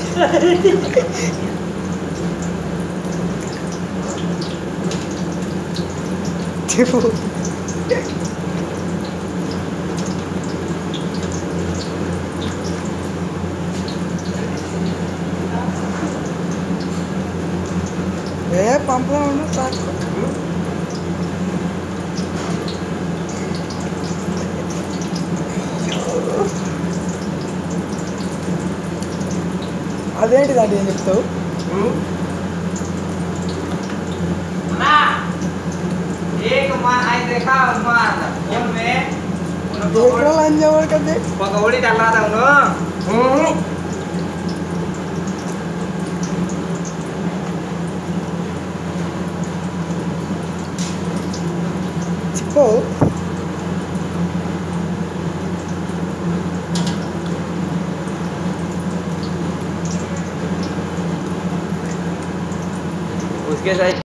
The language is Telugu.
చెప్పు ఏ పంపలో ఉండు సాకు అదేంటి దాంట్లో ఏం చెప్తావు पकौड़ी डाला था उन्होंने చెప్పు उसके साथ